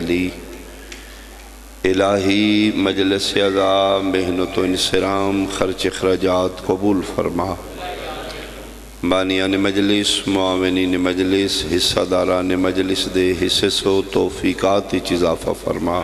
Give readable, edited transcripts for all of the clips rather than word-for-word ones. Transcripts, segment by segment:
لی۔ الہی مجلس عزا محنت و انصرام خرچ اخراجات قبول فرما۔ بانیان مجلس، معاونین مجلس، حصہ داران مجلس دے حصے سو توفیقات اضافہ فرما۔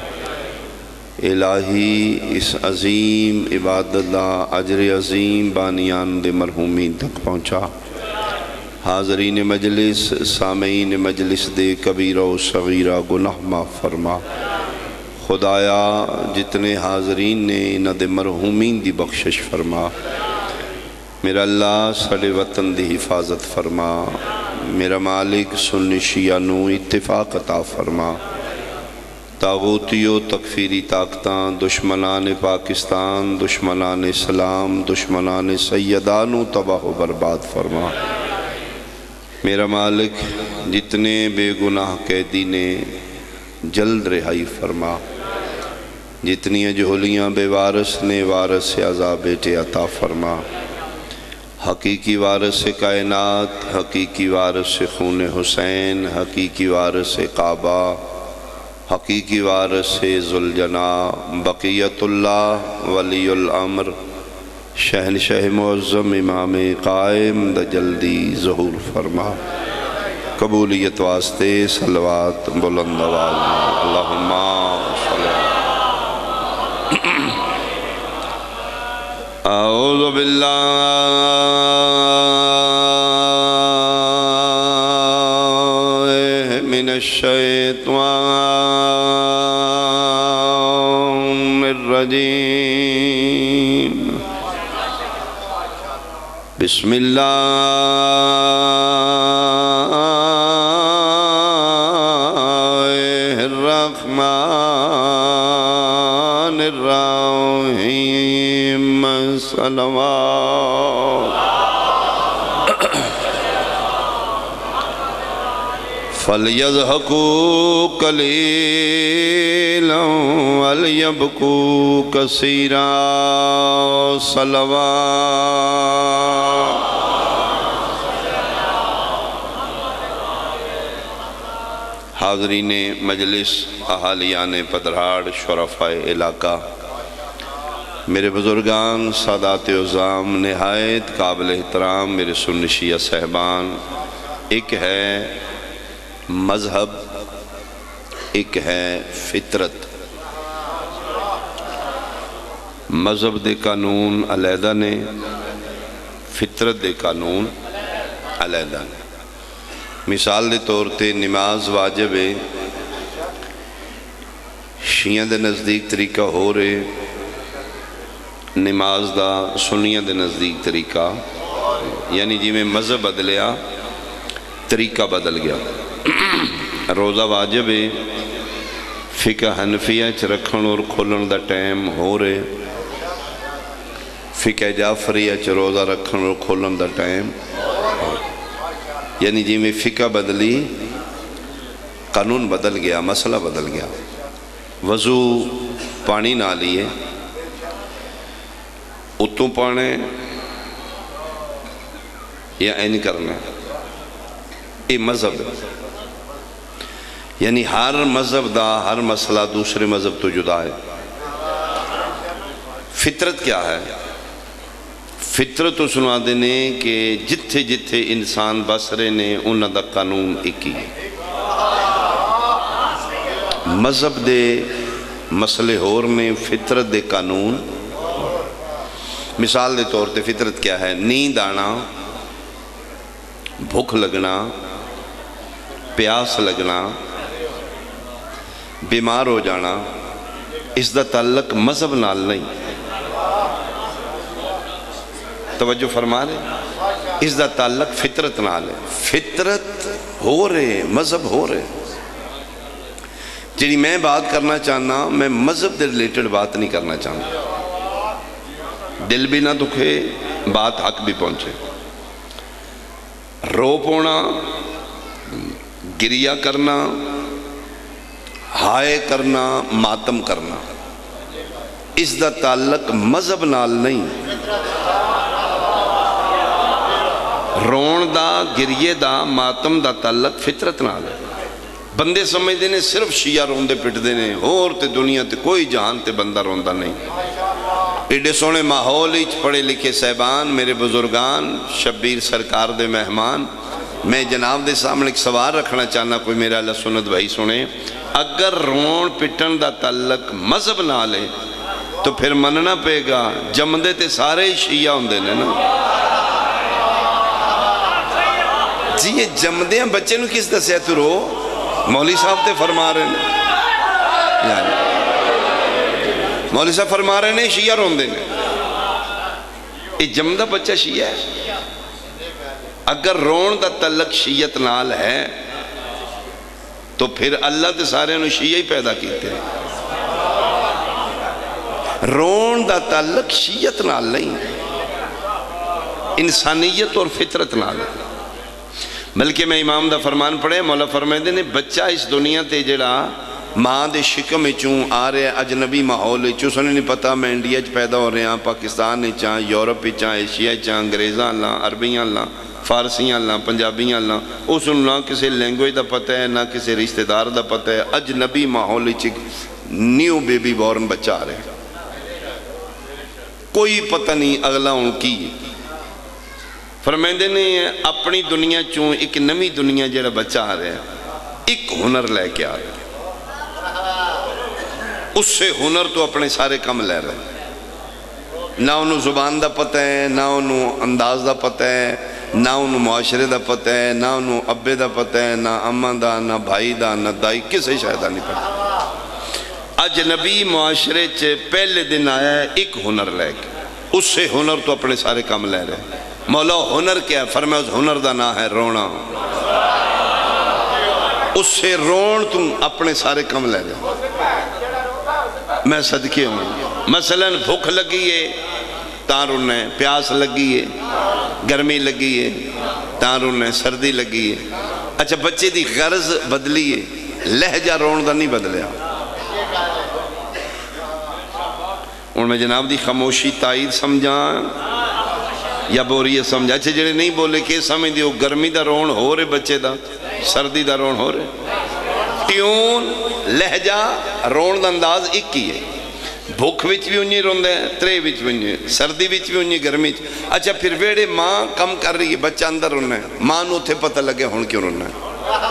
الہی اس عظیم عبادت دا اجر عظیم بانیان دے مرحومین تک پہنچا۔ حاضرین مجلس، سامعین مجلس دے کبیرہ و صغیرہ گناہ معاف فرما۔ خدایا جتنے حاضرین نے انہ دے مرحومین دی بخشش فرما۔ میرا اللہ ساڑے وطن دی حفاظت فرما۔ میرا مالک سنی شیعہ نو اتفاق عطا فرما۔ طاغوتی و تکفیری طاقتان دشمنان پاکستان، دشمنان اسلام، دشمنان سیدانو تباہ و برباد فرما۔ میرا مالک جتنے بے گناہ قیدی نے جلد رہائی فرما۔ جتنی جھولیاں بے وارث نے وارث سے عذاب بیٹے عطا فرما۔ حقیقی وارث کائنات، حقیقی وارث خون حسین، حقیقی وارث کعبہ، حقیقی وارث ذوالجنا بقیت اللہ ولی الامر شہنشاہ معظم امام قائم دا جلدی ظہور فرما۔ قبولیت واسطے صلوات بلند آواز میں اللہم صلی اللہ۔ اعوذ باللہ من الشیطان الرجیم۔ بسم اللہ الرحمن الرحیم۔ صلوات۔ فَلْيَضْحَكُوا قَلِيلًا وَلْيَبْكُوا كَثِيرًا۔ صلوات۔ حاضرین مجلس، اہالیان پدرہاڑ، شرفائے علاقہ، میرے بزرگان، سادات عظام، نہایت قابل احترام میرے سنی شیعہ صاحبان، ایک ہے مذہب، ایک ہے فطرت۔ مذہب دے قانون علیحدہ نے، فطرت دے قانون علیحدہ نے۔ مثال دے طور تے نماز واجب ہے، شیعہ دے نزدیک طریقہ ہو رہے، نماز دا سنیہ دے نزدیک طریقہ، یعنی جی میں مذہب بدلیا طریقہ بدل گیا۔ روزہ واجب ہے، فقہ حنفیہ چ رکھن اور کھولن دا ٹائم ہو رہے، فقہ جعفریہ چ روزہ رکھن اور کھولن دا ٹائم، یعنی جی میں فقہ بدلی قانون بدل گیا، مسئلہ بدل گیا۔ وضو پانی نہ لیے، اتوں پانے یا این کرنا، یہ مذہب ہے۔ یعنی ہر مذہب دا ہر مسئلہ دوسرے مذہب تو جدا ہے۔ فطرت کیا ہے؟ فطرت تو سنا دینے کہ جتھے جتھے انسان بسرے نے انہاں دا قانون ایک ہی ہے۔ مذہب دے مسئلے ہور نے، فطرت دے قانون۔ مثال دے طور تے فطرت کیا ہے؟ نیند آنا، بھوک لگنا، پیاس لگنا، بیمار ہو جانا، اس دا تعلق مذہب نال نہیں۔ توجہ فرما رہے، اس دا تعلق فطرت نال ہے۔ فطرت ہو رہے، مذہب ہو رہے۔ جنہی میں بات کرنا چاہنا، میں مذہب دے ریلیٹڈ بات نہیں کرنا چاہنا۔ دل بھی نہ دکھے، بات حق بھی پہنچے۔ رو پونا، گریہ کرنا، ہائے کرنا، ماتم کرنا، اس دا تعلق مذہب نال نہیں۔ رون دا، گریہ دا، ماتم دا تعلق فطرت نال ہے۔ بندے سمجھتے ہیں صرف شیعہ روندے پٹدے نے، اور تے دنیا تے کوئی جہان تے بندہ روندا نہیں۔ ایڈے سونے ماحول پڑھے لکھے صاحبان، میرے بزرگان، شبیر سرکار دے مہمان، میں جناب دے سامنے ایک سوال رکھنا چاہنا، کوئی میرا اللہ سنت بھائی سنے۔ اگر رون پٹن دا تعلق مذہب نہ لے تو پھر مننا پے گا جمدے تے سارے شیعہ ہوندے نے نا جی۔ یہ جمدے ہیں بچے نو کس دسیا تو رو؟ مولوی صاحب تے فرما رہے ہیں، یعنی مولوی صاحب فرما رہے ہیں شیعہ روندے نے، یہ جمدہ بچہ شیعہ ہے۔ اگر رون دا تعلق شیعت نال ہے تو پھر اللہ تے سارے انہوں شیعہ ہی پیدا کیتے ہیں۔ رون دا تعلق شیعت نال نہیں، انسانیت اور فطرت نال، بلکہ میں امام دا فرمان پڑھے، مولا فرمائے نے بچہ اس دنیا تے جڑا ماں دے شکم چوں آ رہے اجنبی ماحول چوں، سنے نہیں پتا میں انڈیا چ پیدا ہو رہے ہیں، پاکستان چاں، یورپ چاں، ایشیا چاں، انگریزاں اللہ، عربیاں اللہ، فارسیاں اللہ، پنجابیاں اللہ، اس نہ کسی لینگویج دا پتہ ہے، نہ کسی رشتہ دار دا پتہ ہے، اجنبی ماحول چ نیو بیبی بورن بچہ آ رہے ہیں، کوئی پتہ نہیں اگلا ان کی۔ فرمائندے نے اپنی دنیا چوں ایک نمی دنیا جڑا بچہ آ رہے ہیں، ایک ہنر لے کے آ رہے ہیں، اس سے ہنر تو اپنے سارے کم لے رہے ہیں، نہ انہوں زبان دا پتہ ہے، نہ انہوں انداز دا پتہ ہے، نہ انہوں معاشرے دا پتہ ہے، نہ انہوں ابے دا پتہ ہے، نہ اماں دا، نہ بھائی دا، نہ دائی، کسے شاہدہ نہیں پتہ۔ اجنبی معاشرے چے پہلے دن آیا ہے ایک ہنر لے کے، اس سے ہنر تو اپنے سارے کم لے رہے ہیں۔ مولا ہنر کیا ہے؟ فرمایا اس ہنر دا نام ہے رونا، اس سے رون تم اپنے سارے کم لے رہے۔ میں صدقے ہوں، مثلا بھوک لگی ہے تاں رونا ہے، پیاس لگی ہے، گرمی لگی ہے تاں رونا ہے، سردی لگی ہے۔ اچھا بچے دی غرض بدلی ہے، لہجہ رون دا نہیں بدلیا۔ ان میں جناب دی خاموشی تائید سمجھاں یا بوریت سمجھا؟ اچھے جڑے نہیں بولے کہ سمجھ دیو گرمی دا رون ہو رہے بچے دا، سردی دا رون ہو رہے، ٹیون لہجہ رون دا انداز ایک ہی ہے، بھوک وچ بھی انہی رون دے، ترے وچ بھی انہی، سردی وچ بھی انہی، گرمی وچ۔ اچھا پھر ویڑے ماں کم کر رہی ہے، بچہ اندر رونا ہے، ماں نو تھے پتہ لگے ہون کیوں رونا ہے۔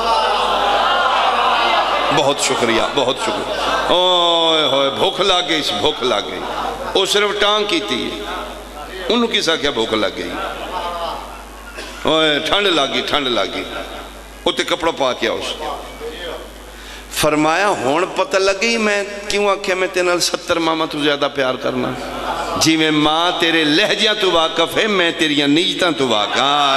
بہت شکریہ، بہت شکریہ۔ اوئے ہوئے بھوک لگ گئی، بھوک لگ گئی، وہ صرف ٹانگ کی تھی، انہوں کسا کیا بھوک لگ گئی، اوئے ٹھنڈ لگی، ٹھنڈ لگی، اتے کپڑا پا کیا اس فرمایا ہون پتہ لگی میں کیوں آکھے میں تینا 70 ماما تو زیادہ پیار کرنا، جی میں ماں تیرے لہجیاں تو واقف ہے، میں تیریاں نیجتاں تو واقف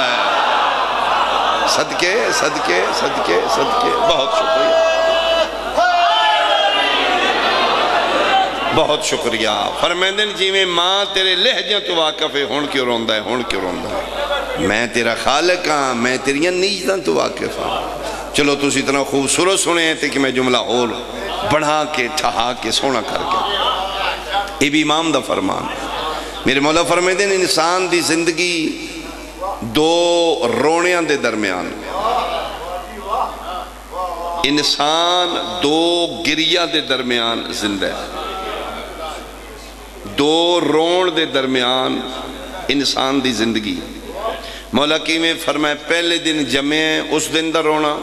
ہے۔ صدقے صدقے صدقے صدقے، بہت شکریہ، بہت شکریہ۔ فرمیندن جی میں ماں تیرے لہجیاں تو واقف ہے، ہون کیوں روندہ ہے، ہون کیوں روندہ ہے، میں تیرا خالق ہاں، میں تیریاں نیجتاں تو واقف ہاں۔ چلو تو اتنا خوبصورت سنے تھے کہ میں جملہ اور بڑھا کے ٹھہا کے سونا کر کے، یہ بھی امام دا فرمان۔ میرے مولا فرمیندن انسان دی زندگی دو رونیاں دے درمیان، انسان دو گریہ دے درمیان زندہ ہے، دو رون دے درمیان انسان دی زندگی۔ مولا کی میں فرمائے پہلے دن جمعے ہیں اس دن دا رونا،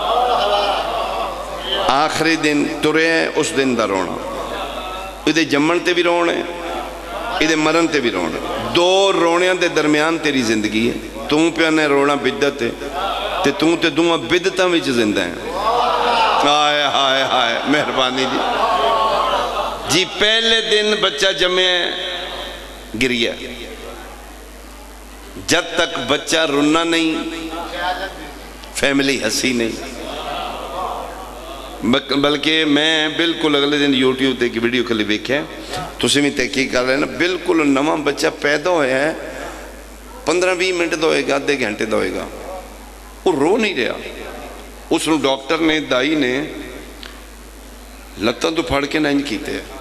آخری دن ترے ہیں اس دن دا رونا، ادھے جمن تے بھی رونے، ادھے مرن تے بھی رونے، دو رونیاں دے درمیان تیری زندگی ہے۔ تم پیانے رونا بدت ہے تے تم تے دوہاں بدتاں وچ زندہ ہیں۔ ہائے ہائے ہائے مہربانی جی جی پہلے دن بچہ جمعے گریہ، جب تک بچہ رونا نہیں فیملی ہنسی نہیں، بلکہ میں بالکل اگلے دن یوٹیوب تے کی ویڈیو کھلی دیکھے تو اسی میں تحقیق کر رہے ہیں نا، بالکل نواں بچہ پیدا ہویا ہے 15-20 منٹ دوئے گا، آدھے گھنٹے دوئے گا، وہ رو نہیں رہا، اس نے ڈاکٹر نے دائی نے لتاں تو پھاڑ کے نہ انج کیتے ہیں،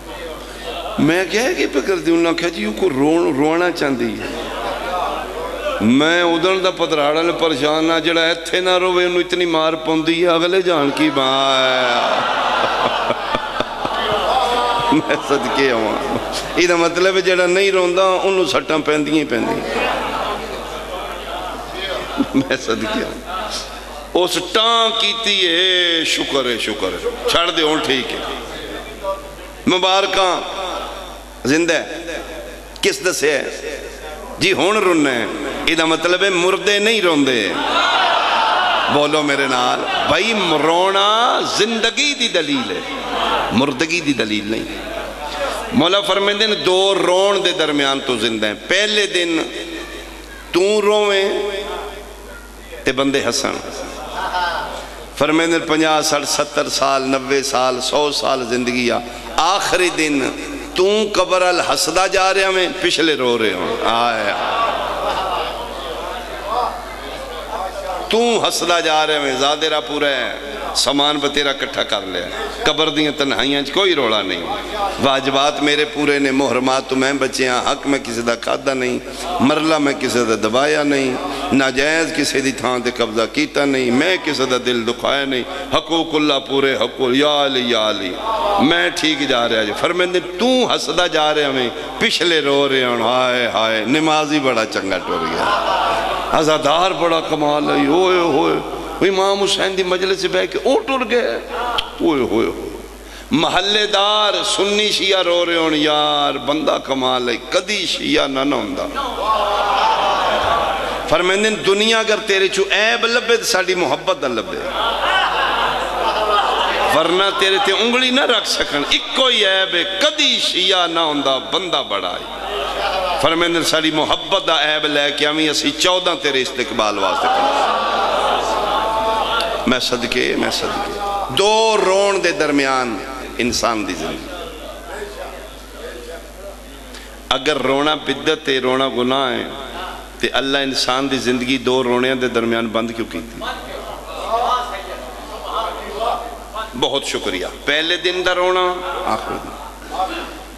میں کہا کہ پہ کر دی انہوں نے کہا جی کو رونا چاندی ہے، میں ادھر دا پتراڑا نے پریشان نہ جڑا ایتھے نہ روے انہوں اتنی مار پوندی ہے اگلے جان کی ماں میں صدقے ہوں یہ مطلب ہے جڑا نہیں روندہ انہوں سٹاں پہندی میں صدقے ہوں اس ٹان کیتی ہے شکر ہے چھڑ دے ہوں ٹھیک ہے مبارکاں زندہ ہے کس دسے ہے جی ہون رونا ہے یہ مطلب ہے مردے نہیں روندے بولو میرے نال بھائی رونا زندگی دی دلیل ہے مردگی دی دلیل نہیں مولا فرمیندے ہیں دو رون دے درمیان تو زندہ ہیں پہلے دن تو رویں تے بندے حسن فرمیندے 50 60 70 سال 90 سال 100 سال زندگی آخری دن تو قبر الحسدہ جا رہے ہمیں پچھلے رو رہے ہوں آیا تو حسدہ جا رہے ہمیں زادرہ پورا ہے سامان بتیرہ کٹھا کر لیا قبر دیاں تنہائیاں کوئی روڑا نہیں واجبات میرے پورے نے محرمات تو میں بچے ہیں حق میں کسی دا کھادا نہیں مرلہ میں کسی دا دبایا نہیں ناجائز کسی دی تھان دے قبضہ کیتا نہیں میں کسی دا دل دکھایا نہیں حقوق اللہ پورے حقوق یا علی میں ٹھیک جا رہا جی فرمیندے تو حسدہ جا رہے ہمیں پچھلے رو رہے ہیں ہائے نمازی بڑا چنگا ٹور گیا عزادار بڑا کمال ہے ہوئے امام حسین دی مجلس سے بہ کے ٹر گئے ہوئے محلے دار سنی شیعہ رو رہے ہوں یار بندہ کمال ہے کدی شیعہ نہ ہوندہ فرمیندن دنیا اگر تیرے چو عیب لبے تو ساڑی محبت نہ لبے ورنہ تیرے تے انگلی نہ رکھ سکن ایک کوئی عیب ہے کدی شیعہ نہ ہوندہ بندہ بڑا ہے فرمیندن ساڑی محبت دا عیب لے کے ہمیں اسی 14 تیرے استقبال واسطے کریں میں صدقے دو رون دے درمیان انسان دی زندگی اگر رونا بدت ہے رونا گناہ ہے تو اللہ انسان دی زندگی دو رونیاں دے درمیان بند کیوں کی تھی بہت شکریہ پہلے دن دا رونا آخر دن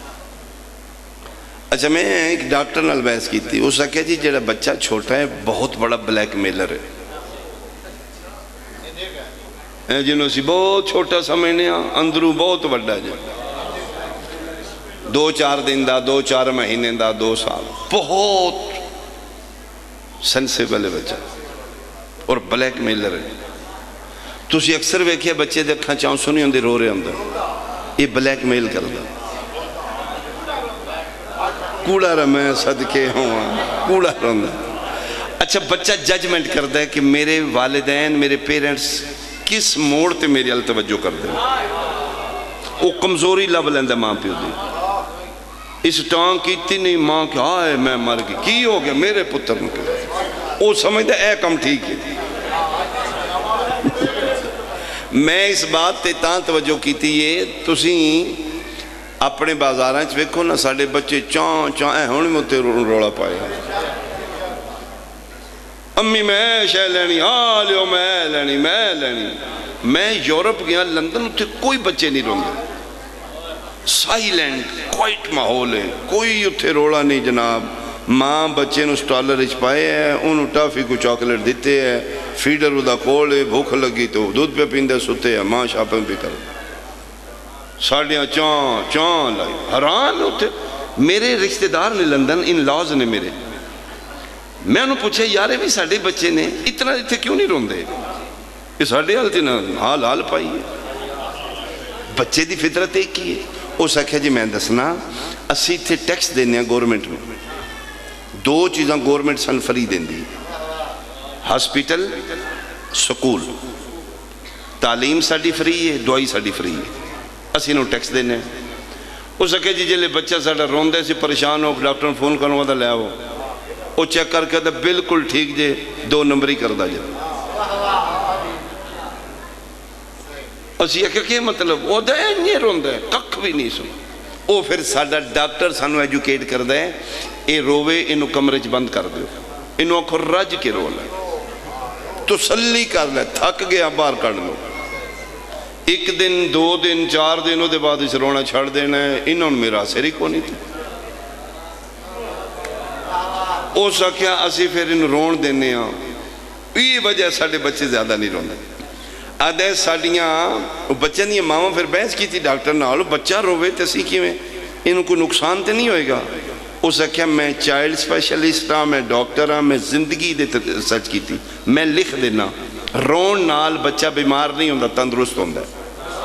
اچھا میں ایک ڈاکٹر نال بحث کی تھی اس کہا جی جڑا بچہ چھوٹا ہے بہت بڑا بلیک میلر ہے جنہوں سی بہت چھوٹا سمجھنے اندروں بہت بڑا جائے 2-4 دن دا 2-4 مہینے دا 2 سال بہت سنسیبل ہے بچہ اور بلیک میلر ہے تو اسی اکثر ویکھیا بچے دیکھاں چاہوں سنی ہوندے رو رہے ہوندے یہ بلیک میل کر دا کوڑا رمیں صدقے ہوں کوڑا رمیں اچھا بچہ ججمنٹ کر دے کہ میرے والدین میرے پیرنٹس کس موڑ تے میری التوجہ کر دے وہ کمزوری لب لیندے ماں پیو دی اس ٹانگ کیتی نہیں ماں کہ آئے میں مر گئی کی ہو گیا میرے پتر نکلے وہ سمجھ دے اے کم ٹھیک ہے میں اس بات تے تاں توجہ کیتی یہ تسی اپنے بازاراں چ ویکھو نا ساڑے بچے چاں اے ہونی متے روڑا پائے امی میں شے لینی لیو میں لینی میں یورپ گیا لندن اتھے کوئی بچے نہیں روندے سائلنٹ کوائٹ ماحول ہے کوئی اتھے روڑا نہیں جناب ماں بچے نو سٹالر اچ پائے ہیں انہوں ٹافی کو چاکلیٹ دیتے ہیں فیڈر ادا کولے بھوک لگی تو دودھ پہ پیندے ستے ہیں ماں شاپیں بھی کر ساڑیاں چان لائی حران ہوتے میرے رشتہ دار نے لندن ان لاز نے میرے میں انہوں پوچھے یارے بھی ساڑھے بچے نے اتنا اتنے کیوں نہیں روندے یہ ساڑھے حال تھی نا حال پائی ہے بچے دی فطرت ایک کی ہے وہ سکھے جی میں دسنا اسی تھے ٹیکس دینے ہیں گورنمنٹ میں 2 چیزاں گورنمنٹ سن فری دیں دی ہاسپیٹل سکول تعلیم ساڑھی فری ہے دوائی ساڑھی فری ہے اسی نو ٹیکس دینے وہ سکھے جی جلے بچہ ساڑھا روندے سے پریشان ہو ڈاکٹر نے فون کروں گا لے آؤ وہ چیک کر کے بالکل ٹھیک جے 2 نمبری کر دا جائے اسی کہ مطلب وہ دے نہیں روندے ککھ بھی نہیں سن وہ پھر ساڑھا ڈاکٹر سانو ایجوکیٹ کر دے اے روے انہوں کمرے بند کر دے انہوں آنکھوں رج کے رو لے تسلی کر لے تھک گیا باہر کر لو 1 دن 2 دن 4 دنوں دے بعد اس رونا چھڑ دینا ہے انہوں نے میرا سری کو نہیں تھی اس آخیا اسی پھر انہوں رون دینے ہاں، یہ وجہ ساڑھے بچے زیادہ نہیں روندے۔ آدھے ساڑھیاں بچے نہیں ماما پھر بحث کی تھی ڈاکٹر نال، بچہ روے تے سی کی میں انہوں کو نقصان تے نہیں ہوئے گا؟ اس آخیا میں چائلڈ سپیشلسٹ ہاں، میں ڈاکٹر ہاں، میں زندگی دے سچ کی تھی، میں لکھ دینا رون نال بچہ بیمار نہیں ہوندہ، تندرست ہوندہ ہے۔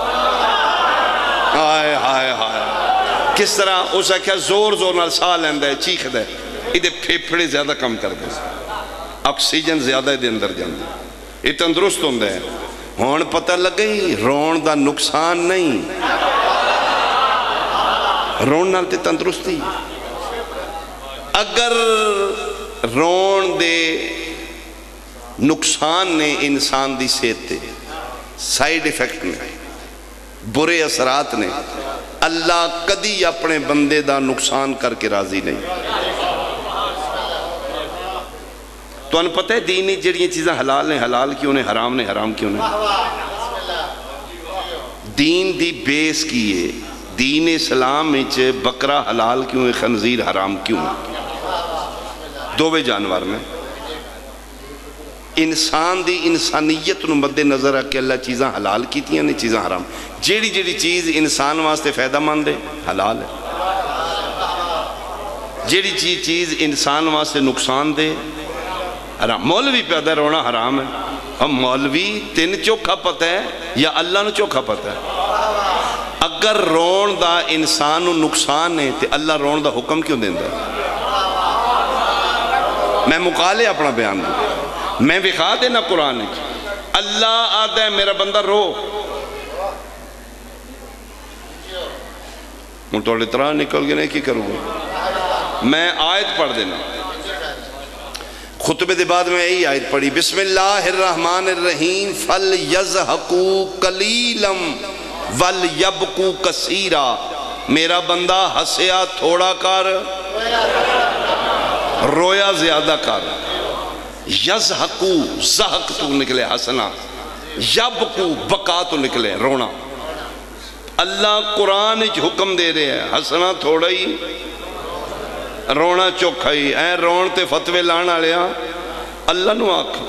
ہائے ہائے ہائے کس طرح؟ اس آخیا زور زور نال ساہ لیندہ ہے، چیخ دے، یہ پھیپھڑے زیادہ کم کر دے، آکسیجن زیادہ دے اندر جاندے، یہ تندرست ہوندہ ہے۔ ہون پتہ لگ گئی رون دا نقصان نہیں، رون نال تے تندرستی۔ اگر رون دے نقصان نے انسان دی صحت تے سائیڈ ایفیکٹ نے برے اثرات نے، اللہ کدی اپنے بندے دا نقصان کر کے راضی نہیں۔ تو انہوں پتہ ہے دینی جڑیاں چیزیں حلال نے حلال کیوں نے، حرام نے حرام کیوں نے؟ دین دی بیس کی ہے، دین اسلام میں بکرا حلال کیوں ہے، خنزیر حرام کیوں ہے؟ دووے جانور میں انسان دی انسانیت نو مد نظر ہے کہ اللہ چیزاں حلال کیتیاں نے، چیزاں حرام۔ جیڑی جیڑی چیز انسان واسطے فائدہ مند ہے حلال ہے، جیڑی چیز انسان واسطے نقصان دے حرام۔ مولوی پیدا رونا حرام ہے، ہم مولوی تین چوکھا پتہ ہے یا اللہ نو چوکھا پتہ ہے؟ اگر رون دا انسان نو نقصان ہے تو اللہ رون دا حکم کیوں دیندہ ہے؟ میں مقالے اپنا بیان دوں، میں وکھا دینا قرآن کی، اللہ آدھا ہے میرا بندہ رو، میں توڑ اترا نکل گئے نہیں کی کروں گا؟ میں آیت پڑھ دینا، خطبے دے بعد میں یہی آیت پڑھی، بسم اللہ الرحمن الرحیم فَلْيَزْحَقُوا قَلِيلًا وَلْيَبْقُوا كَثِيرًا۔ میرا بندہ ہسیا تھوڑا کر، رویا زیادہ کر۔ یزحقو زحق تو نکلے ہسنا، یبکو بقا تو نکلے رونا۔ اللہ قرآن اچھ حکم دے رہے ہیں ہسنا تھوڑا ہی رونا چوکھا ہی، اے رون تے فتوے لانا لیا اللہ نو آکھ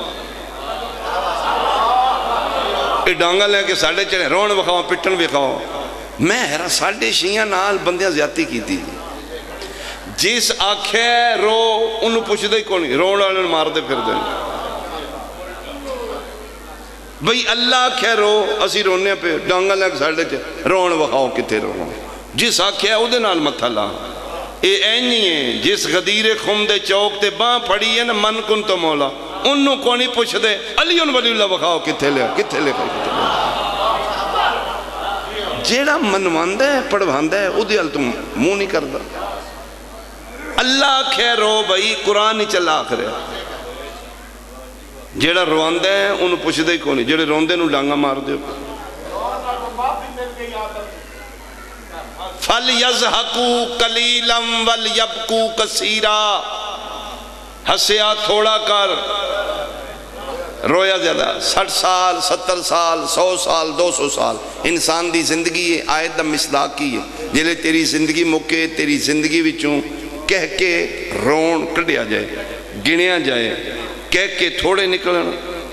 اے ڈانگا لے کے ساڑھے چڑھے رون بکھاؤ پٹن بکھاؤ۔ میں حیرہ ساڑھے شیعہ نال بندیاں زیادتی کی تھی، جس آکھے رو انہوں پوچھ دے کونی، رون والے مار دے پھر دے بھئی اللہ آکھے رو اسی رونے پہ ڈانگا لے کے ساڑھے چڑھے رون بکھاؤ کتے رو، جس آکھے اودے نال متھا لا۔ اے اینی ہے جس غدیر خم دے چوک تے باں پھڑی ہے نا من کن تو مولا، انہوں کونی پوچھ دے علی ولی اللہ بکھاؤ کتے لے کتے لے کتے لے۔ جیڑا منواندہ ہے پڑھواندہ ہے او دیال تم منہ نہیں کردہ۔ اللہ کہہ رو بھئی قرآن ہی چلا آخر ہے، جیڑا رواندہ ہے انہوں پوچھ دے کونی، جیڑے روندے انہوں ڈانگا مار دے۔ فَلْيَزْحَقُوا قَلِيلًا وَلْيَبْقُوا كَثِيرًا۔ ہسیا تھوڑا کر، رویا زیادہ۔ 60 سال 70 سال 100 سال 200 سال انسان دی زندگی ہے، آیت دا مصداق کی ہے، جلے تیری زندگی مکے تیری زندگی وچوں کہہ کے رون کڑیا جائے، گنیا جائے، کہہ کے تھوڑے نکلن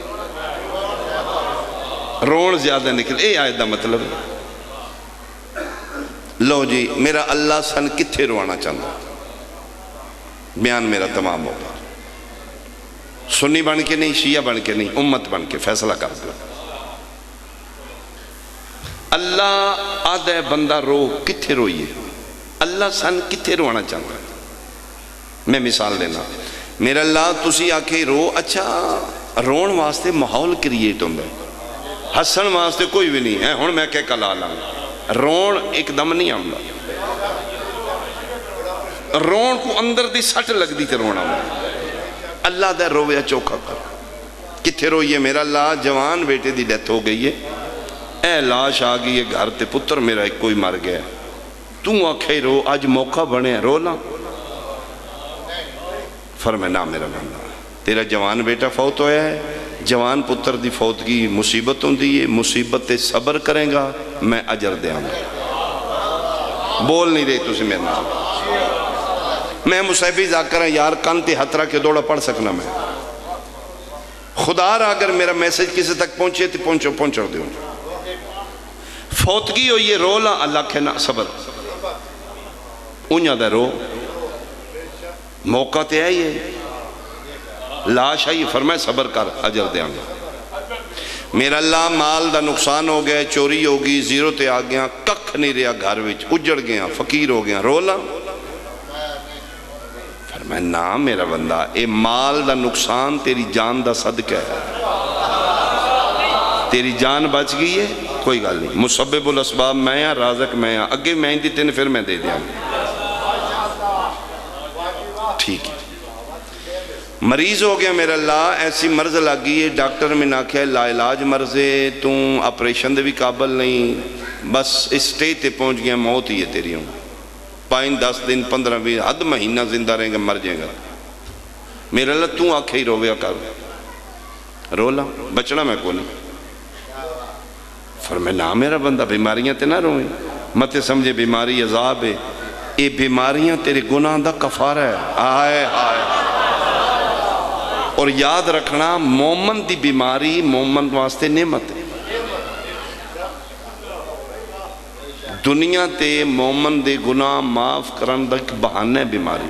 رون زیادہ نکل، اے آیت دا مطلب ہے۔ لو جی میرا اللہ سن کتھے روانا چاہتا، بیان میرا تمام ہوگا، سنی بن کے نہیں، شیعہ بن کے نہیں، امت بن کے فیصلہ کر دو۔ اللہ آدھے بندہ رو کتھے روئیے، اللہ سن کتھے روانا چاہتا ہے۔ میں مثال دینا، میرا اللہ تسی آکے رو، اچھا رون واسطے ماحول کریٹ ہوندہ ہے، ہسن واسطے کوئی بھی نہیں ہے، ہون میں کہہ کلا لوں رون ایک دم نہیں آمدہ، رون کو اندر دی سٹ لگ دی تے رونا آمدہ۔ اللہ دے رویا چوکھا کر، کتھے روئیے میرا اللہ جوان بیٹے دی ڈیتھ ہو گئی ہے، اے لاش آگئی ہے گھر تے پتر میرا ایک کوئی مر گیا ہے، تو آکھے رو آج موقع بنے رو لا، فرمائے نا میرا بندہ تیرا جوان بیٹا فوت ہویا ہے، جوان پتر دی فوتگی مصیبت ہوں دی، مصیبت تے صبر کریں گا میں اجر دے آنگا۔ بول نہیں رہی تُسی میرے نام، میں مصحفی ذاکر ہیں یار کان تے ہتھ رکھ کے دوڑا پڑھ سکنا میں خدا را اگر میرا میسج کسی تک پہنچے تو پہنچو دیوں فوتگی ہو یہ رو لا اللہ کہنا صبر انہا دا رو موقع تے ہے یہ لاش آئی فرمائے صبر کر اجر دے آنگا میرا اللہ مال دا نقصان ہو گیا چوری ہوگی زیرو تے آ گیا ککھ نہیں رہا گھر وچ اجڑ گیا فقیر ہو گیا رو لا فرمائے نا میرا بندہ اے مال دا نقصان تیری جان دا صدقہ ہے تیری جان بچ گئی ہے کوئی گل نہیں مسبب الاسباب میں ہاں رازق میں ہاں اگے میں دی تین پھر میں دے دیا ٹھیک ہے مریض ہو گیا میرا اللہ ایسی مرض لگ گئی ہے ڈاکٹر میں نہ کہے لا علاج مرض ہے تم آپریشن دے بھی قابل نہیں بس اس سٹیج تے پہنچ گیا موت ہی ہے تیری ہوں 5-10 دن 15-20 حد مہینہ زندہ رہیں گا مر جائیں گا میرا اللہ تو آنکھیں ہی رویا کر رولا بچنا میں کو نہیں فرمائے نا میرا بندہ بیماریاں تے نہ روئیں مت سمجھے بیماری عذاب ہے یہ بیماریاں تیرے گناہ دا کفارہ ہے آئے آئے اور یاد رکھنا مومن دی بیماری مومن واسطے نعمت ہے دنیا تے مومن دے گناہ معاف کرن دا ایک بہانہ ہے بیماری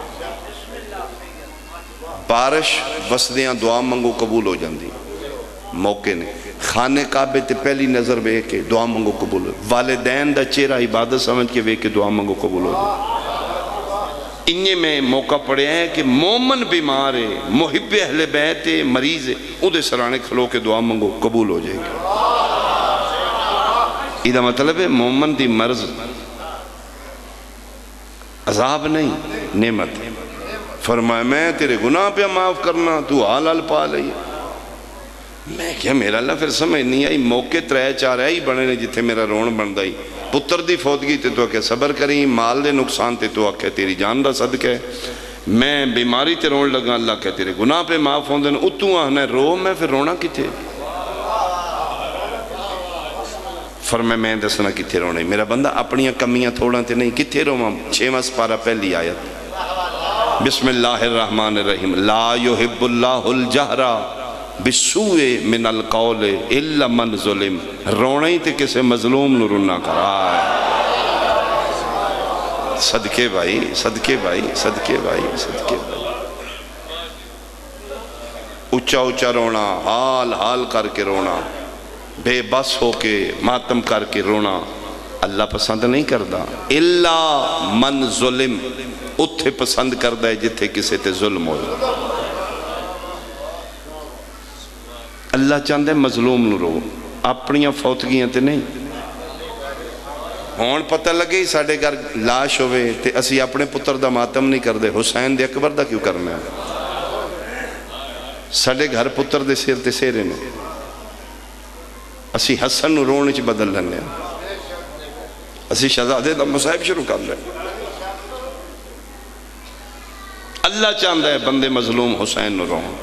بارش وسدیاں دعا منگو قبول ہو جاندی موقع نے خانے کعبے تے پہلی نظر بے کے دعا منگو قبول ہو والدین دا چہرہ عبادت سمجھ کے بے کے دعا منگو قبول ہو انہیں میں موقع پڑے ہیں کہ مومن بیمار ہے محب اہل بیت ہے مریض ہے ادھے سرانے کھلو کے دعا منگو قبول ہو جائے گا یہ مطلب ہے مومن دی مرض عذاب نہیں نعمت فرمایا میں تیرے گناہ پہ معاف کرنا تو حال پا لئی میں کیا میرا اللہ پھر سمجھ نہیں آئی موقع 3-4 ہی بنے نے جتھے میرا رون بن دائی پتر دی فوتگی تے تو آکے صبر کریں مال دے نقصان تے تو آکے تیری جان دا صدقہ ہے میں بیماری تے رون لگا اللہ کہ تیرے گناہ پہ معاف ہوں دن اتوں آہنے رو میں پھر رونا کی تھے فرمائے میں دسنا کی تھے رونے میرا بندہ اپنیاں کمیاں تھوڑا تے نہیں کی تھے رو ماں 6واں سپارہ پہلی آیت بسم اللہ الرحمن الرحیم لا یحب اللہ الجہرہ بسوئے من القول الا من ظلم رونا ہی تے کسے مظلوم نو رونا کرا صدقے بھائی صدقے بھائی صدقے بھائی صدقے بھائی اچھا اچھا رونا حال حال کر کے رونا بے بس ہو کے ماتم کر کے رونا اللہ پسند نہیں کردہ الا من ظلم اتھے پسند کردہ ہے جتھے کسے تے ظلم ہوئے اللہ چاہتا ہے مظلوم نو رو اپنیاں فوتگیاں تے نہیں ہون پتہ لگے ہی ساڑھے گھر لاش ہوئے تے اسی اپنے پتر دا ماتم نہیں کر دے حسین دے اکبر دا کیوں کرنا ہے ساڑھے گھر پتر دے سیر تے سیرے نے اسی حسن نو رونے چ بدل لینے اسی شہزادے دا مصائب شروع کر لیں اللہ چاہتا ہے بندے مظلوم حسین نو رون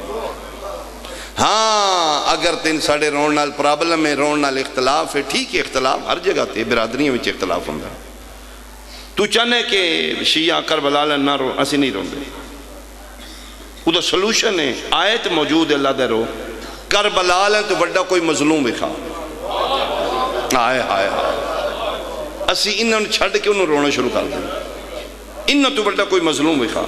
ہاں اگر تین ساڑھے رون نال پرابلم ہے رون نال اختلاف ہے ٹھیک ہے اختلاف ہر جگہ تے برادریوں میں اختلاف ہوندہ تو چاہنے کہ شیعہ کربلا نہ رو اسی نہیں رون دے وہ تو سلوشن ہے آیت موجود ہے اللہ دے رو کربلا لیں تو بڑا کوئی مظلوم بکھا آئے آئے اسی انہوں چھڑ کے انہوں رونا شروع کر دیں انہوں تو بڑا کوئی مظلوم بکھا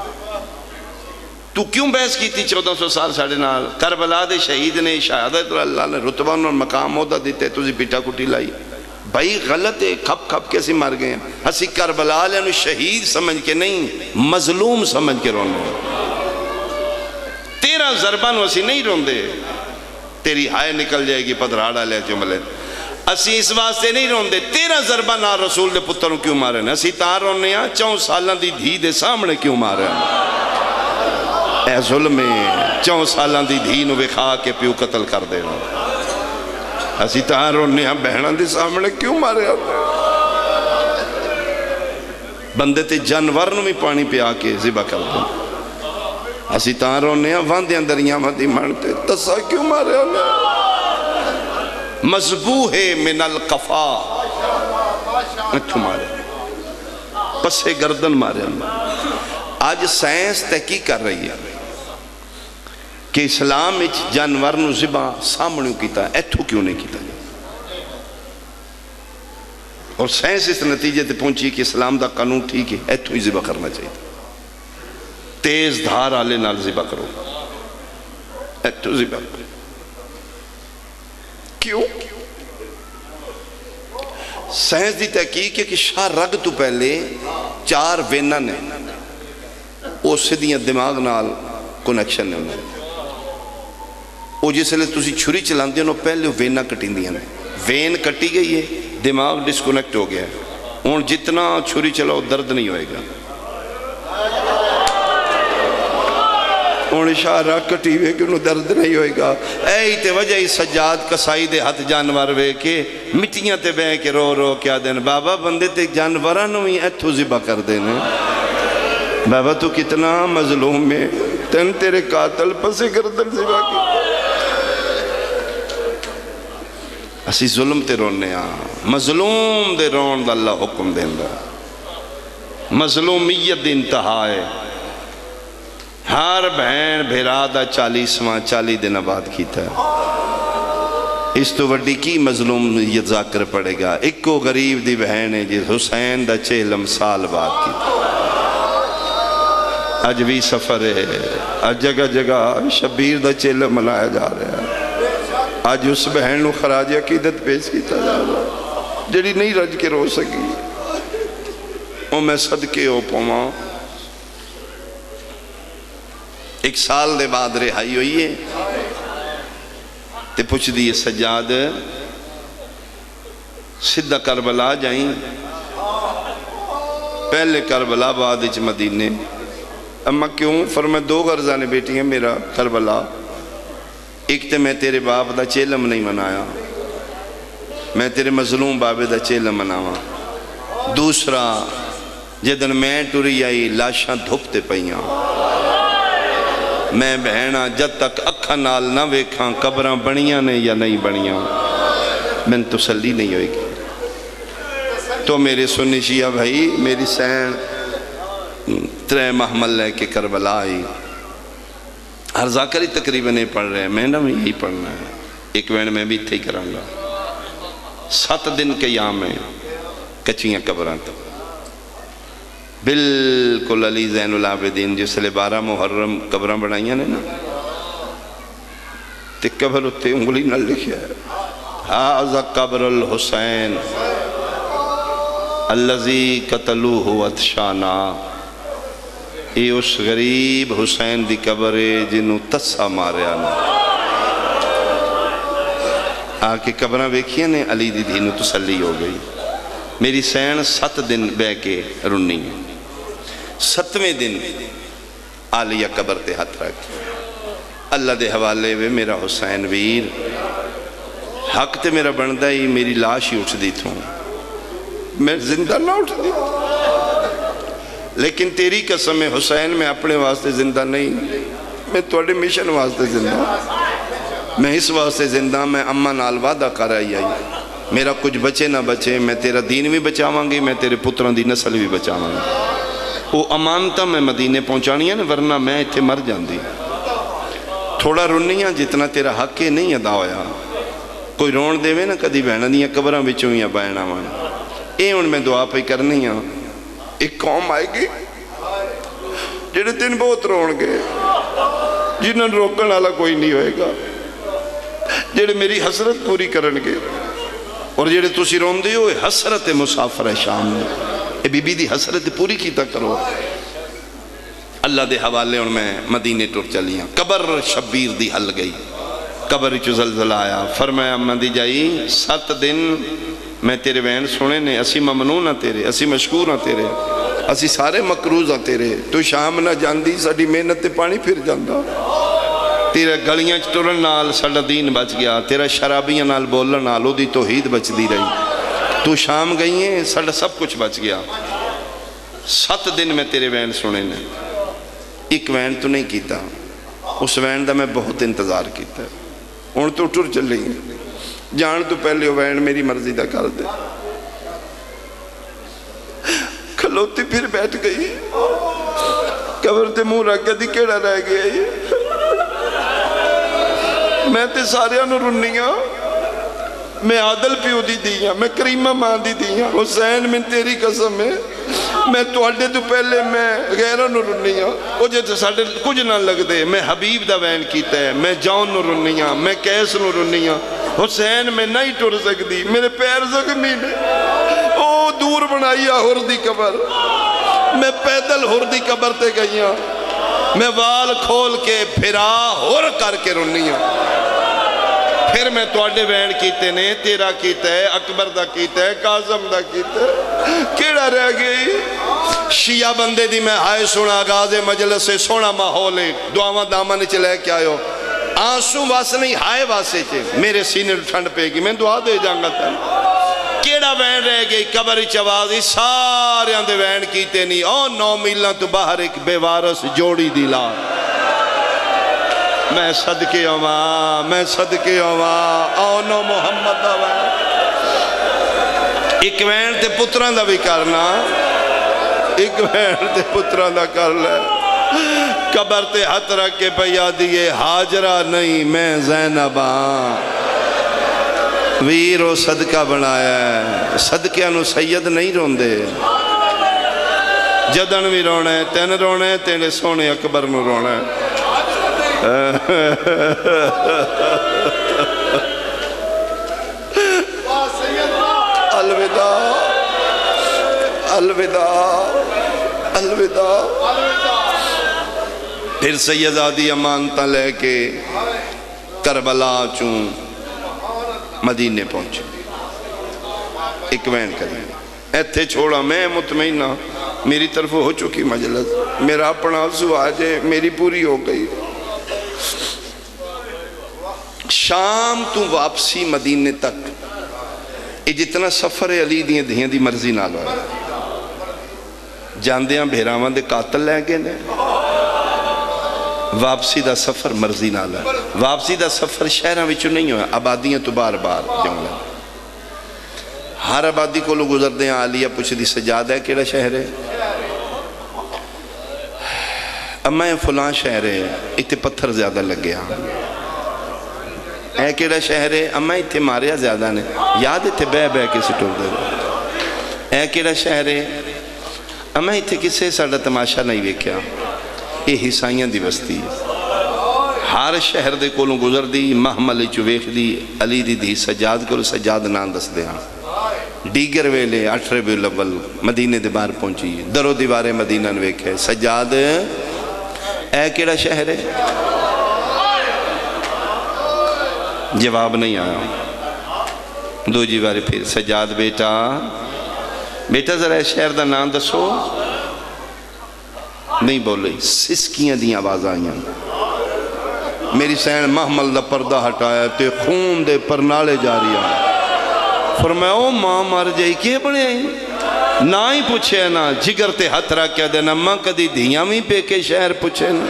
تو کیوں بحث کی تھی 1400 سال ساڑھے نال کربلا دے شہید نے شہادت اللہ نے رتبہ اور مقام عہدہ دیتے تُسی پیٹا کٹی لائی بھائی غلط ہے کھپ کھپ کے اسی مر گئے ہیں اسی کربلا لے شہید سمجھ کے نہیں مظلوم سمجھ کے رونے 13 ضربہ نو اسی نہیں رون دے تیری ہائے نکل جائے گی پدراڑا لے جملے اسی اس واسطے نہیں رون دے 13 ضربہ نہ رسول دے پتروں کیوں مارے ہیں اسی تاں رونے ہیں 4 سالہ دی دھی دے سامنے کیوں مارے ہیں اے ظلم 4 سالہ دی دھی نو بکھا کے پیو قتل کر دے رہا اسی تاں رونے ہیں بہنہ دی سامنے کیوں مارے ہیں بندے تے جانور نو بھی پانی پہ آکے ذبح کر دیں اسی تاں رونے ہیں واندے اندریاں مدی مانتے تسا کیوں مارے ہیں مذبوح من القفا اتھو مارے پسے گردن مارے ہیں آج سائنس تحقیق کر رہی ہے کہ اسلام وچ جانور نو ذبح سامنے کیتا ہے، ایتھوں کیوں نہیں کیتا؟ اور سائنس اس نتیجے تے پہنچی کہ اسلام دا قانون ٹھیک ہے، ایتھوں ہی ذبح کرنا چاہیے، تیز دھار آلے نال ذبح کرو، ایتھوں ذبح کرو۔ کیوں؟ سائنس دی تحقیق ہے کہ شاہ رگ تو پہلے 4 وینا نے وہ سدھیاں دماغ نال کنیکشن نے انہیں، وہ جس لئے تسی چھری چلاندے انہوں پہلے وینا کٹیں دیا نے، وین کٹی گئی ہے، دماغ ڈسکنیکٹ ہو گیا ہے، اور جتنا چھری چلاؤ درد نہیں ہوئے گا، اور شاہ رگ کٹی ہوئے کہ انہوں درد نہیں ہوئے گا۔ اے تے وجہ ہی سجاد کسائی دے ہاتھ جانور وے کے مٹیاں تے بے کے رو رو کیا دین، بابا بندے تے جانورانوں ہی ایتھو ذبح کر دینے، بابا تو کتنا مظلوم ہے، تن تیرے قاتل پسے گردن ذبح کی، اسی ظلم تے رونے مظلوم دے رون دا اللہ حکم دیں دا، مظلومیت دی انتہا ہے، ہر بہن بھیرا دا 40 دن آباد کیتا ہے، اس تو وڈی کی مظلومیت ذاکر پڑے گا، ایک کو غریب دی بہن ہے جس حسین دا 40 سال بعد کیتا ہے، آج بھی سفر ہے، آج جگہ جگہ شبیر دا 40 منایا جا رہا ہے، آج اس بہن نو خراج عقیدت پیش کیتا جا رہا ہے جڑی نہیں رج کے رو سکی، او میں صدقے ہو پاواں، 1 سال دے بعد رہائی ہوئی ہے، تے پوچھ دیئے سجاد سدھا کربلا جائیں، پہلے کربلا بعد اچ مدینے، اما کیوں؟ فرمائے 2 غرضاں نے بیٹی ہیں میرا کربلا، ایک تے میں تیرے باپ دا 40 نہیں منایا، میں تیرے مظلوم بابے دا 40 مناوا، دوسرا جدن میں ٹوری آئی لاشاں دھپتے پئیاں، میں بہنہ جد تک اکھا نال نہ ویکھاں قبراں بنیاں نے یا نہیں بنیاں میں تسلی نہیں ہوئے گی۔ تو میرے سنی شیعہ بھائی میری سین 3 محمل لے کے کربلا آئی، ہر ذاکری تقریباً نہیں پڑھ رہے ہیں، میں نہ یہی پڑھنا ہے، ایک وین میں بھی تھے ہی کروں گا، 7 دن کے یام میں کچیاں قبراں تک بالکل علی زین العابدین جس لئے 12 محرم قبراں بڑھائیاں نے نا، تے قبر اتے انگلی نہ لکھیا ہے، ہاذا قبر الحسین الذی قتلوہ عطشانا، یہ اس غریب حسین دی قبر ہے جنہوں تسا ماریا نا، آکے قبریں ویکھیاں نے علی دی دینوں تسلی ہو گئی۔ میری سین 7 دن بے کے رنی ہے، 7ویں دن آلیہ قبر تے ہاتھ رکھ اللہ دے حوالے وے میرا حسین ویر، حق تے میرا بندہ ہی میری لاش ہی اٹھ دی تھوں، میں زندہ نہ اٹھ دی، لیکن تیری قسم حسین میں اپنے واسطے زندہ نہیں، میں توڑے مشن واسطے زندہ، میں اس واسطے زندہ، میں اماں نال وعدہ کر آئی، میرا کچھ بچے نہ بچے، میں تیرا دین بھی بچاواں گی، میں تیرے پتروں دی نسل بھی بچاواں گی، وہ امانتہ میں مدینے پہنچانی ہے نا، ورنہ میں اتھے مر جاندی، تھوڑا رنیاں جتنا تیرا حق ہے نہیں ادا ہویا، کوئی رون دے وے نا کدی بہنہ دیاں قبراں وچوں یا بہنہ مان، اے ان میں دعا پہ کرنی ہے، ایک قوم آئے گی جڑے دن بہت رون گے، جنہاں روکن والا کوئی نہیں ہوئے گا، جڑے میری حسرت پوری کرن گے، اور جڑے تسی رون دے ہوئے حسرت مسافر شام میں، اے بی بی دی حسرت پوری کیتا کرو، اللہ دے حوالے ان میں مدینے ٹور چلیاں، قبر شبیر دی حل گئی، قبر چو زلزلہ آیا، فرمایا اماں دی جائی 7 دن میں تیرے وین سنے نے، اسی ممنون ہاں تیرے، اسی مشکور ہاں تیرے، اسی سارے مقروض ہاں تیرے، تو شام نہ جاندی ساڑی محنت تے پانی پھر جاندہ، تیرے گلیاں چٹورن نال ساڑا دین بچ گیا، تیرا شرابیاں نال بولن نال او دی توحید بچ دی رہی، تو شام گئی ہیں ساڑا سب کچھ بچ گیا، 7 دن میں تیرے وین سنے نے، ایک وین تو نہیں کیتا، اس وین دا میں بہت انتظار کیتا ہے، ان تو ٹر چلیں گے، جان تو پہلے وین میری مرضی دا کر دے، کھلوتی پھر بیٹھ گئی، قبر تے منہ رکھ کے کیڑا رہ گیا یہ؟ میں تے سارے انہوں رنیاں، میں عادل پیو دی دیاں، میں کریمہ ماں دی دیاں، حسین من تیری قسم ہے میں توڑے تو پہلے میں غیرہ نو رنیاں، وہ جیسے ساڑھے کچھ نہ لگ دے، میں حبیب دا وین کیتا ہے، میں جان نو رنیاں، میں کیس نو رنیاں، حسین میں نہیں ٹر سکتی، میرے پیر زخمی نے، او دور بنائیا ہر دی قبر، میں پیدل ہر دی قبر تے گئیاں، میں وال کھول کے پھرا ہر کر کے رنیاں، پھر میں توڑے وین کیتے نے، تیرا کیتا ہے، اکبر دا کیتا ہے، قاسم دا کیتا ہے، کیڑا رہ گئی؟ شیعہ بندے دی میں ہائے سونا آغاز مجلس سے سونا ماحول دعاواں دامن چلے کیا ہو آنسو واسے نہیں ہائے واسے چھے میرے سینے ٹھنڈ پہ گی میں دعا دے جانگا تھا کیڑا وین رہ گئی قبر چوازی سارے اندے وین کیتے نہیں او 9 میلہ تو باہر ایک بے وارس جوڑی دیلا میں صدقے ہوا میں صدقے ہوا او نو محمد دا وین ایک وین تے پتران دا بھی کرنا ایک وین تے پتران دا کر لے قبر تے ہاتھ رکھ کے پیا دیئے حاجرہ نہیں میں زینباں ویرو صدقہ بنایا ہے صدقیاں نو سید نہیں روندے جدن بھی رونا ہے تین رونا ہے تیرے سونے اکبر نو رونا ہے الوداع الوداع الوداع پھر سیدادی امانتہ لے کے کربلا چون مدینے پہنچے ایک وین کریں ایتھے چھوڑا میں مطمئنہ میری طرف ہو چکی مجلس میرا اپنا آنسو آجے میری پوری ہو گئی شام تو واپسی مدینے تک یہ جتنا سفر علی دیاں دھیاں دی مرضی نہ لو جاندیاں بھیراوان دے قاتل لے گئے نے واپسی دا سفر مرضی نہ لو واپسی دا سفر شہرہ وچو نہیں ہویا آبادیاں تو بار بار جاؤں لے ہر آبادی کو لوگ گزر دیں آلیہ پوچھ دی سجادہ ہے کیڑا شہر ہے اما یہ فلان شہر ہے اتے پتھر زیادہ لگ گیا اے کیڑا شہر ہے اما اتے ماریا زیادہ نے یاد اتے بے بے کے سٹور دے اے کیڑا شہر ہے اما اتے کسے ساڑھا تماشا نہیں ویکیا یہ حسائیاں دی بستی ہر شہر دے کولوں گزر دی محمل چو ویکھ دی علی دی دی سجاد کولو سجاد نام دس دے ہاں ڈیگر ویلے 8 ربیع الاول مدینے دے بار پہنچی درو دیوارے مدینہ نویکھے سجاد اے کیڑا شہر ہے جواب نہیں آیا دو جی بارے پھر سجاد بیٹا بیٹا ذرا شہر دا نام دسو نہیں بولے سسکیاں دیاں آواز آئیاں میری سین محمل دا پردہ ہٹایا تے خون دے پرنالے جاری آئے فرمایا او ماں مر جائی کیے بڑے آئیں نہ ہی پوچھے نا جگر تے ہتھ رکھ کیا دینا ماں کدی دھیاں میں پہ کے شہر پوچھے نا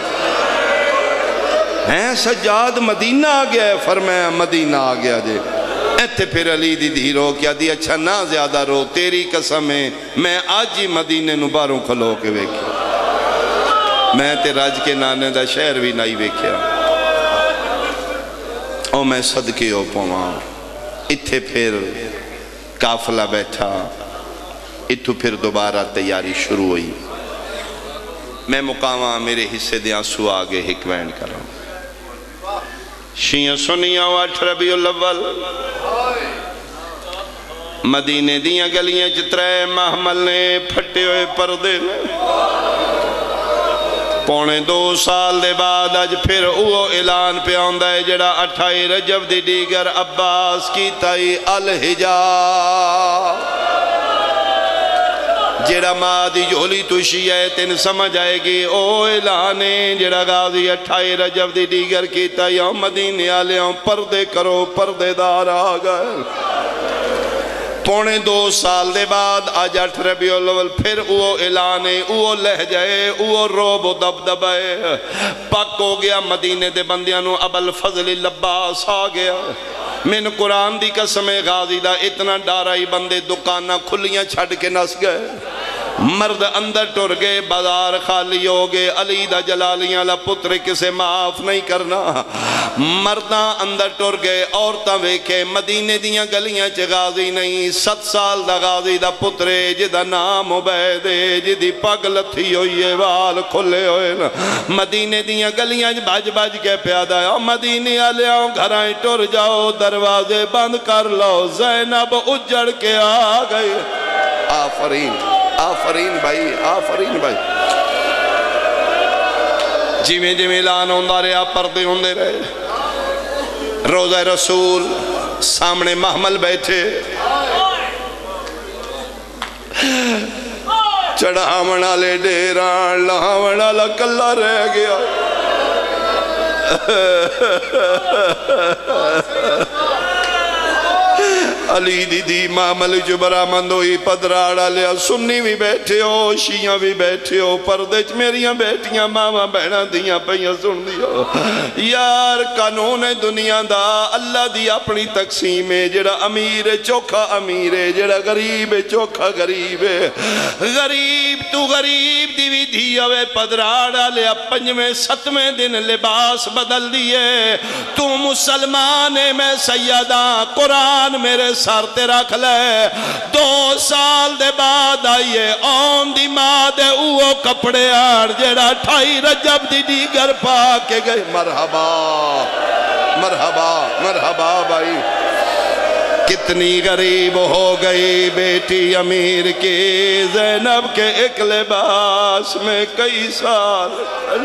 ہیں سجاد مدینہ آ گیا ہے فرمایا مدینہ آ گیا جے ایتھے پھر علی دی دھی رو کیا دی اچھا نہ زیادہ رو تیری قسم ہے میں آج ہی مدینے نو باروں کھلو کے ویکھیا میں تے راج کے نانے دا شہر بھی نہیں ویکھیا او میں صدقے ہو پواں اتھے پھر قافلہ بیٹھا اتھو پھر دوبارہ تیاری شروع ہوئی میں مقامہ میرے حصے دے آنسو آگے حکوین کروں شیعہ سنیاں 8 ربیع الاول مدینے دیاں گلیاں چترے محمل نے پھٹے ہوئے پردے نے 2.25 سال دے بعد آج پھر وہ اعلان پہ آندہ ہے جڑا 28 رجب دی دیگر عباس کی تائی الحجاب جڑا ماں دی جھولی تو شیعہ تین سمجھ آئے گی او اعلانے جڑا غازی 28 رجب دی دیگر کی تائی مدینے آلیاں پردے کرو پردے دار آگئے 2.25 سال دے بعد آج 8 ربیع الاول پھر وہ اعلانے وہ لہجائے وہ روب و دبدبائے پاک ہو گیا مدینے دے بندیاں ابو الفضل العباس آ گیا من قرآن دی قسم غازی دا اتنا ڈارائی بندے دکانہ کھلیاں چھڑ کے نس گئے مرد اندر ٹر گئے بازار خالی ہو گئے علی دا جلالیاں لا پتر کسے معاف نہیں کرنا مرداں اندر ٹر گئے عورتاں ویکھے مدینے دیاں گلیاں چ غازی نہیں 7 سال دا غازی دا پترے جدا نام عبید ہے جدی پگ لتھی ہوئی ہے وال کھلے ہوئے نا مدینے دیاں گلیاں بج بج کے پیادا ہے مدینے آلے آؤ گھرائیں ٹر جاؤ دروازے بند کر لو زینب اجڑ کے آ گئی آفرین آفرین بھائی آفرین بھائی جیویں جیویں اعلان ہوندا رہا پردے ہوندے رہے روضہ رسول سامنے محمل بیٹھے چڑھاون والے ڈیران لاون والا کلا رہ گیا علی دی دی معامل جو برآمد ہوئی پدراڑا لیا سنی بھی بیٹھے ہو شیعہ بھی بیٹھے ہو پردے چ میریاں بیٹیاں ماما بہنا دیاں پہیاں سن دیو یار قانون دنیا دا اللہ دی اپنی تقسیم ہے جڑا امیر چوکھا امیر ہے جڑا غریب چوکھا غریب ہے غریب تو غریب دی بھی دھیاوے پدراڑا لیا 5ویں 7ویں دن لباس بدل دیئے تو مسلمان ہے میں سیدہ قرآن میرے سر تے رکھ لے 2 سال دے بعد آئیے آن دی ماں دے اوہ کپڑے آڑ جیڑا 28 رجب دی دیگر پا کے گئے مرحبا مرحبا مرحبا بھائی کتنی غریب ہو گئی بیٹی امیر کی زینب کے ایک لباس میں کئی سال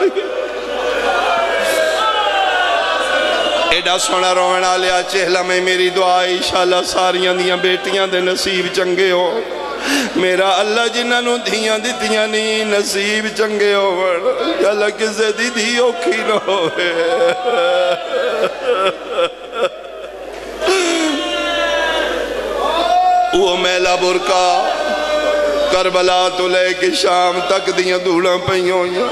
ایڈا سونا رونا لیا چہلہ میں میری دعا انشاءاللہ ساریاں دیاں بیٹیاں دے نصیب چنگے ہو میرا اللہ جنہاں نو دھیاں دیتیاں نہیں نصیب چنگے ہو اللہ کسے دی دی اوکھی نہ ہوئے وہ میلہ برکا کربلا تو لے کے شام تک دیاں دھوڑاں پہیوں ہوئیں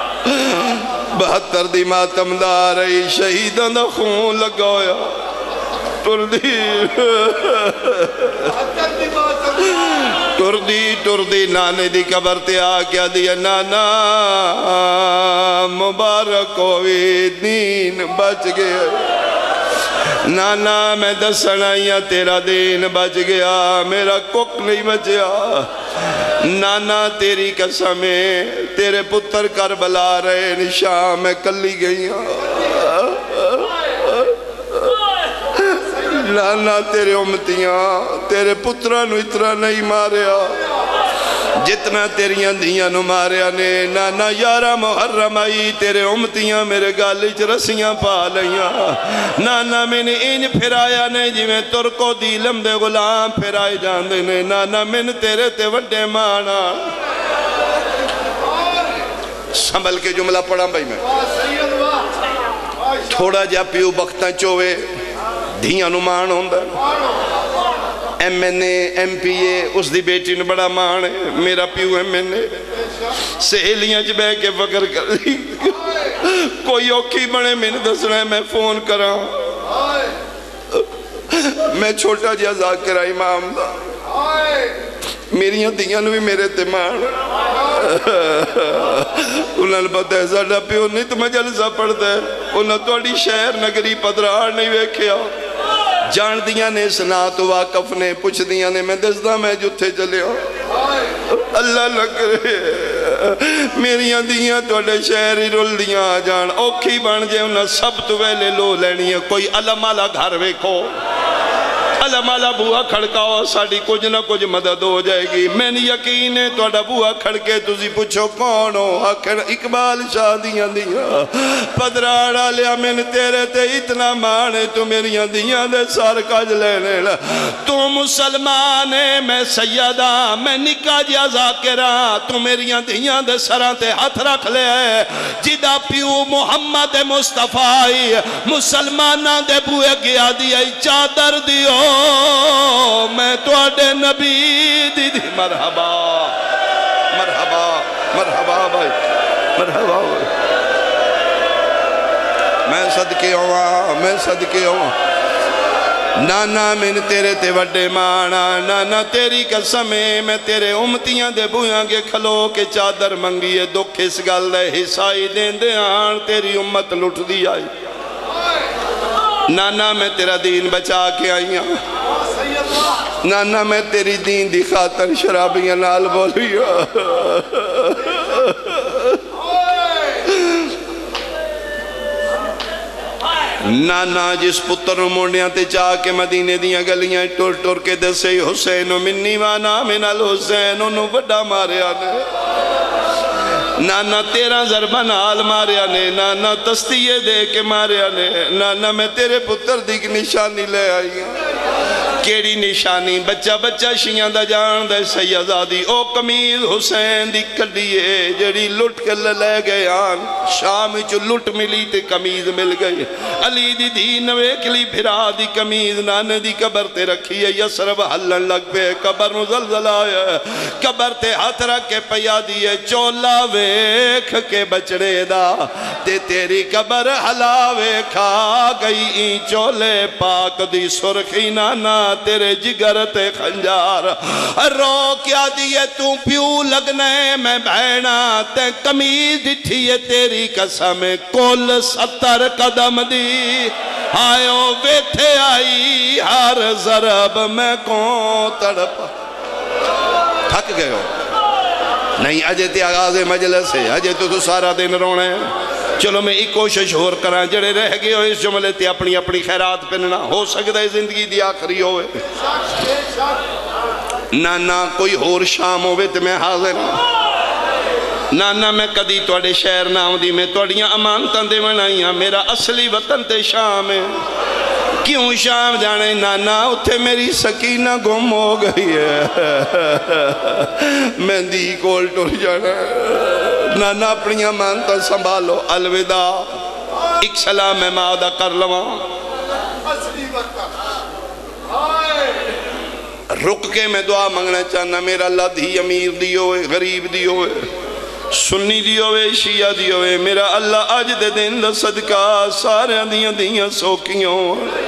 72 دی ماتم دار رہی شہیدان دا خون لگا ہویا ٹردی نانے دی قبر تے آ کیا دیا نانا مبارک ہوئی دین بچ گیا نانا میں دسنا یا تیرا دین بچ گیا میرا کک نہیں بچیا نانا تیری قسم ہے تیرے پتر کربلا رہے نشام میں کلی گئی نانا تیرے امتیاں تیرے پترانو اتنا نہیں ماریا جتنا تیریاں دھیاں نو ماریا نے نانا 11 محرم آئی تیرے امتیاں میرے گالچ رسیاں پا لیاں نانا میں نے ان پھرایا نے جی میں ترکو دیلم دے غلام پھرائی جان دے نے نانا میں نے تیرے تے وڈے مانا سنبھل کے جملہ پڑھا بھائی میں تھوڑا جا پیو بختہ چوے دھیاں نو مان ہوندہ M N A M P A اس دی بیٹی نے بڑا مان ہے میرا پیو ایم این اے سہیلیاں چ بے کے فکر کر لی کوئی اوکھی بنے میں نے دسنا ہے میں فون کرا میں چھوٹا جا ذاکرہ امام دا میریاں دیاں نو بھی میرے تے مان انہوں نے پتہ ہے ساڑھا پیو نہیں تو میں جلسہ پڑھتا ہے انہوں نے توڑی شہر نگری پدرار نہیں ویکھیا جان دیاں نے سنات واقف نے پوچھ دیاں نے میں دستا میں جتے چلے ہوں اللہ لگ رہے میریاں دیاں توڑے شہری رول دیاں جان اوکھی بان جے انہاں سب تو ویلے لو لینی ہے کوئی علم آلا گھر ویکھو علم آلا بوہا کھڑکاؤ ساڑی کچھ نہ کچھ مدد ہو جائے گی میں نے یقین ہے توڑا بوہا کھڑکے تُسی پوچھو کون ہو آخر اقبال شادیاں دیاں پدراڑا لیا میں نے تیرے تے اتنا مانے تو میریاں دیاں دے سار کاج لینے لے تو مسلمان ہے میں سیدہ میں نکا جیا ذاکرہ تو میریاں دیاں دے سران تے ہاتھ رکھ لے جدہ پیو محمد مصطفیٰ مسلمانہ دے بوئے گیا دیا چادر دیو میں توڑے نبی دی مرحبا مرحبا مرحبا بھائی مرحبا بھائی میں صدقے ہوا نانا میں تیرے تے وڈے مانا نانا تیری قسمیں میں تیرے امتیاں دے بویاں کے کھلو کے چادر منگی ہے دکھ اس گل دے حصائی دین دے آن تیری امت لٹ دی آئی نانا میں تیرا دین بچا کے آئی ہوں نانا میں تیری دین دی خاطر شرابیاں نال بولی نانا جس پتر موڑیاں تے چاہ کے مدینے دیاں گلیاں ٹور ٹور کے دسے حسین منی وانا من الحسین انہوں بڑا ماریا نے نانا تیرا ضربہ نال ماریا نے نانا تستیے دے کے ماریا نے نانا میں تیرے پتر دی کی نشانی لے آئی ہوں کیڑی نشانی بچہ بچہ شیعہ دا جان دے سیدادی او قمیض حسین دی کڈیے جڑی لٹ کے لے گئے آن شام چو لٹ ملی تے قمیض مل گئی علی دی دی نوے کلی بھرا دی قمیض نانے دی قبر تے رکھی ہے یسرب حلن لگ پہ قبر مزلزل آیا قبر تے ہاتھ رکھ کے پیا دیئے چولا ویکھ کے بچڑے دا تے تیری قبر حلاوے کھا گئی این چولے پاک دی سرخی نانا تیرے جگر تے خنجار رو کیا دیئے تو پیو لگنے میں بہنا تے قمیض دٹھی ہے تیری قسم کل 70 قدم دی آئیو بیٹھے آئی ہر ضرب میں کون تڑپ تھک گئے ہو نہیں اجے تے آغاز مجلس ہے اجے تو سارا دن رونے چلو میں ایک کوشش اور کرا جڑے رہ گئے ہو اس جملے تے اپنی اپنی خیرات پہننا ہو سکتا ہے زندگی دی آخری ہوئے نانا کوئی اور شام ہوئے تے میں حاضر ہوں نانا میں کدی توڑے شہر نام دی میں توڑیاں امانتاں دے منائیاں میرا اصلی وطن تے شام ہے کیوں شام جانے نانا اتھے میری سکینہ گم ہو گئی ہے میں دی کول ٹور جانا نانا اپنی امانتاں سنبھالو الوداع ایک سلام میں مادہ کر لواں رک کے میں دعا منگنا چاہنا میرا اللہ دھی امیر دیوئے غریب دیوئے سنی دیوئے شیعہ دیوئے میرا اللہ آج دے دن دا صدقہ سارے دیاں دیاں سوکیوں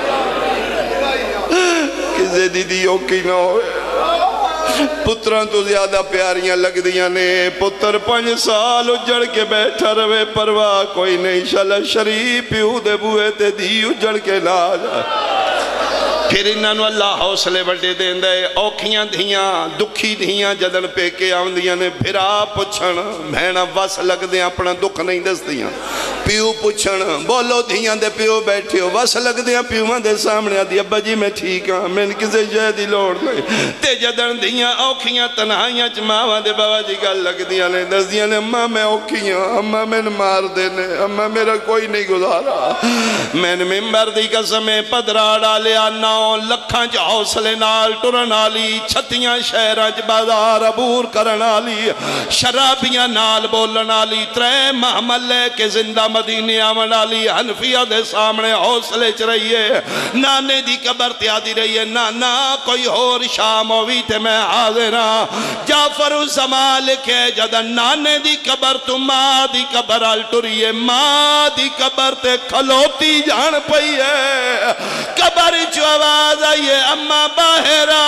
کسے دی دیوں کی نہ ہوئے پتران تو زیادہ پیاریاں لگ دیاں نے پتر 5 سال اجڑ کے بیٹھا روے پرواہ کوئی نہیں شلہ شریف پیو دے بوئے تے دی اجڑ کے لا جا پھر انہوں اللہ حوصلے بڑھے دیں دے اوکھیاں دھیاں دکھی دھیاں جدن پہ کے آن دیاں نے پھرا پچھن بہنا وس لگ دیں اپنا دکھ نہیں دس دیاں پیو پچھن بولو دھیاں دے پیو بیٹھے ہو وس لگ دیاں پیو دے سامنے آدھی ابا جی میں ٹھیک ہاں میں کسے جہ دی لوڑ نہیں تے جدن دھیاں اوکھیاں تنہائیاں چماواں دے بابا جی گل لگ دیاں نے دس دیاں نے اممہ میں اوکھیاں اممہ میں مار دینے اممہ میرا کوئی نہیں گزارا میں نے ممبر دی قسمیں پدرا ڈالے آنا لکھاں جا حوصلے نال ٹرن آلی چھتیاں شہراں بازار عبور کرن آلی شرابیاں نال بولن آلی 3 محملے کے زندہ مدینے آمن آلی حنفیہ دے سامنے حوصلے چ رہیے نانے دی قبر تیادی رہیے نانا کوئی اور شام ہوئی تے میں حاضر ہاں جعفر الزمان لکھے جدن نانے دی قبر تو ماں دی قبر آل ٹریے ماں دی قبر تے کھلوتی جان پئی ہے قبر جو آواز آئیے اممہ باہرہ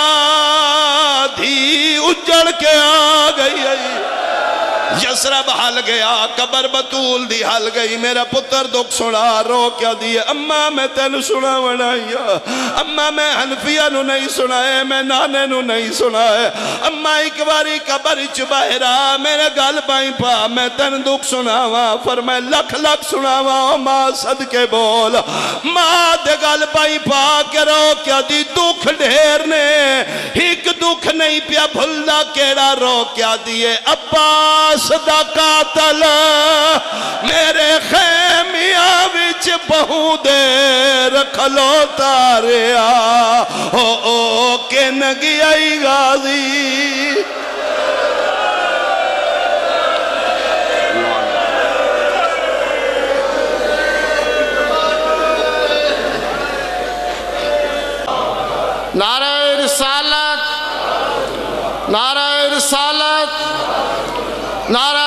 دھی اجڑ کے آ گئی یسرب حل گیا قبر بطول دی حل گئی میرا پتر دکھ سنا رو کیا دیئے اممہ میں تینو سنا ونائیا اممہ میں حنفیہ نو نہیں سنائے میں نانے نو نہیں سنائے اممہ ایک باری قبر چباہرہ میرے گل پائیں پا میں تین دکھ سناوا فرمائے لکھ لکھ سناوا ماں صدقے بول ماں دے گل پائیں پا کہ رو کیا دی دکھ ڈھیر نے ایک دکھ نہیں پیا بھلنا کیڑا رو کیا دیئے عباس دا قاتل میرے خیمیاں وچ بہو دیر کھلوتا ریا او کہ نگی آئی غازی نعرہ رسالت نعرہ رسالت نعرہ